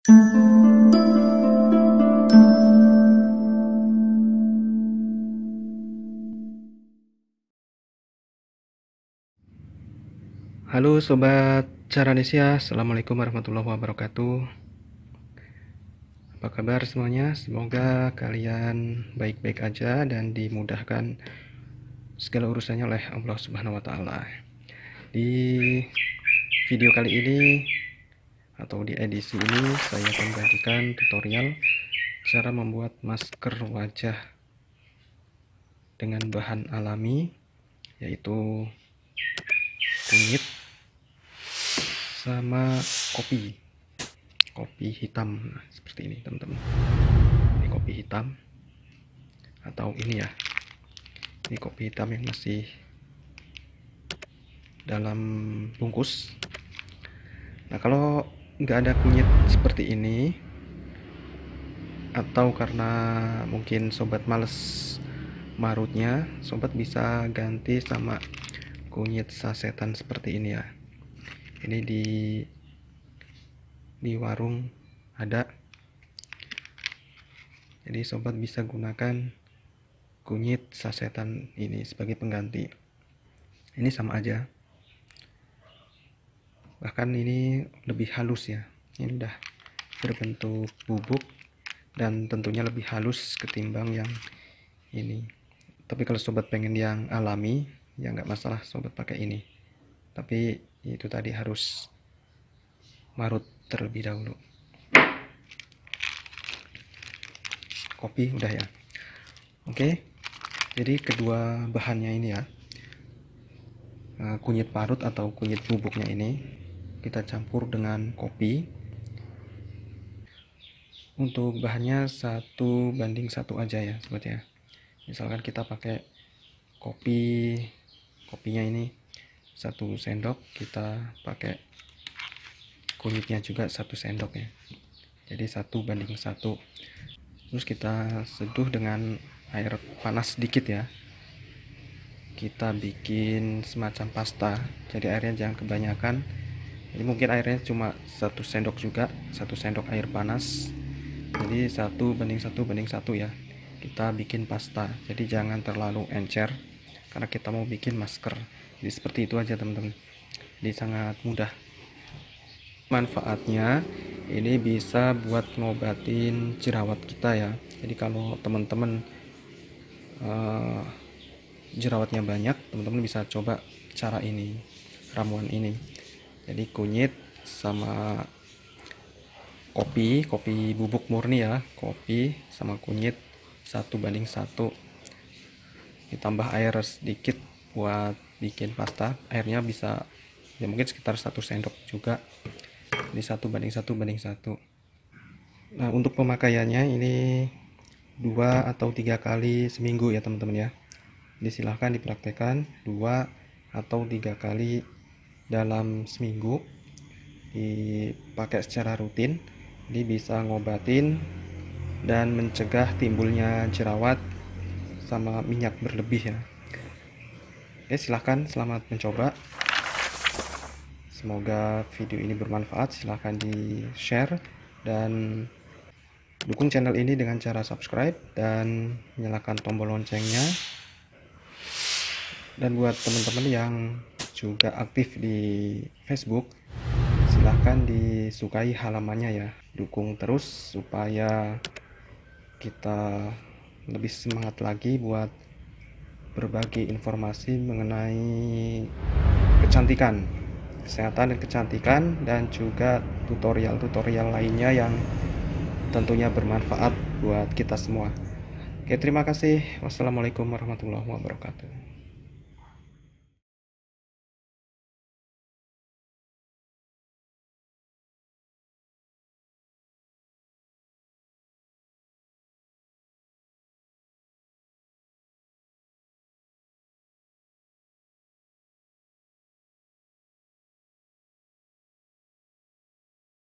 Halo Sobat Caranesia, Assalamualaikum warahmatullahi wabarakatuh. Apa kabar semuanya? Semoga kalian baik-baik aja dan dimudahkan segala urusannya oleh Allah Subhanahu wa Ta'ala. Di video kali ini atau di edisi ini saya akan bagikan tutorial cara membuat masker wajah dengan bahan alami, yaitu kunyit sama kopi hitam. Nah, seperti ini teman-teman, ini kopi hitam atau ini ya, ini kopi hitam yang masih dalam bungkus. Nah, kalau nggak ada kunyit seperti ini, atau karena mungkin sobat males marutnya, sobat bisa ganti sama kunyit sasetan seperti ini ya. Ini di warung ada, jadi sobat bisa gunakan kunyit sasetan ini sebagai pengganti. Ini sama aja, bahkan ini lebih halus ya, ini udah berbentuk bubuk dan tentunya lebih halus ketimbang yang ini. Tapi kalau sobat pengen yang alami ya nggak masalah, sobat pakai ini, tapi itu tadi harus marut terlebih dahulu. Kopi udah ya. Oke, jadi kedua bahannya ini ya, kunyit parut atau kunyit bubuknya ini kita campur dengan kopi. Untuk bahannya 1:1 aja ya sobat ya. Misalkan kita pakai kopinya ini 1 sendok, kita pakai kunyitnya juga 1 sendok ya, jadi 1:1. Terus kita seduh dengan air panas sedikit ya, kita bikin semacam pasta, jadi airnya jangan kebanyakan. Jadi mungkin airnya cuma 1 sendok juga, 1 sendok air panas, jadi 1:1 ya, kita bikin pasta. Jadi jangan terlalu encer karena kita mau bikin masker. Jadi seperti itu aja teman-teman, jadi sangat mudah. Manfaatnya ini bisa buat ngobatin jerawat kita ya. Jadi kalau teman-teman jerawatnya banyak, teman-teman bisa coba cara ini, ramuan ini. Jadi kunyit sama kopi bubuk murni ya, kopi sama kunyit 1:1, ditambah air sedikit buat bikin pasta. Airnya bisa ya mungkin sekitar 1 sendok juga, di 1:1. Nah, untuk pemakaiannya ini 2 atau 3 kali seminggu ya teman-teman ya. Silahkan dipraktekkan 2 atau 3 kali dalam seminggu, dipakai secara rutin. Ini bisa ngobatin dan mencegah timbulnya jerawat sama minyak berlebih ya. Oke, silahkan, selamat mencoba. Semoga video ini bermanfaat. Silahkan di share dan dukung channel ini dengan cara subscribe dan nyalakan tombol loncengnya. Dan buat teman-teman yang juga aktif di Facebook, silahkan disukai halamannya ya, dukung terus supaya kita lebih semangat lagi buat berbagi informasi mengenai kecantikan, kesehatan dan kecantikan, dan juga tutorial-tutorial lainnya yang tentunya bermanfaat buat kita semua. Oke, terima kasih. Wassalamualaikum warahmatullahi wabarakatuh.